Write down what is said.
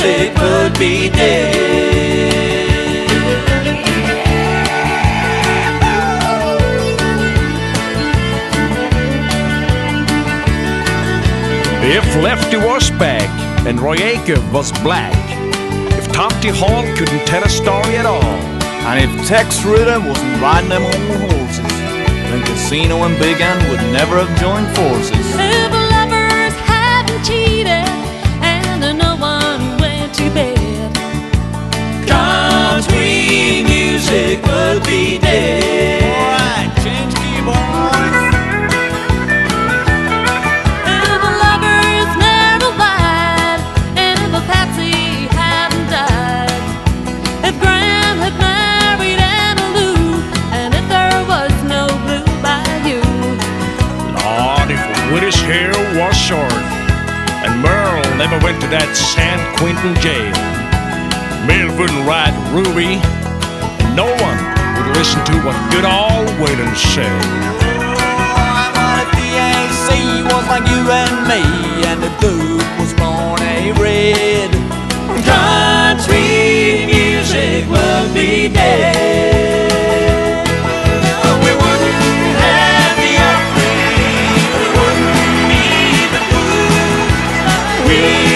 music would be dead. If Lefty was back and Roy Acuff was black, if Topty Hall couldn't tell a story at all, and if Tex Ritter wasn't riding them old horses, then Casino and Big Ann would never have joined forces. If lovers hadn't cheated and no one went to bed, country music would be dead. Alright, change key, boys. if lovers never lied, and if Patsy hadn't died, if Graham had married Anna Lou, and if there was no Blue Bayou. Lord, if Woody's hair was short and Merle never went to that San Quentin jail, Mill wouldn't ride Ruby, and no one would listen to what good old Waylon said. What if the AC was like you and me, and the Duke was born a red? Country music would be dead. We wouldn't have the Opry, we wouldn't need the blues. We